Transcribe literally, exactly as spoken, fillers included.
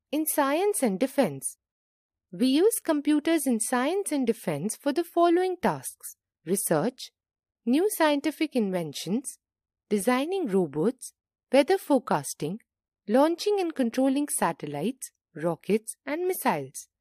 In science and defense, we use computers in science and defense for the following tasks: research, new scientific inventions, designing robots, weather forecasting, launching and controlling satellites, rockets, and missiles.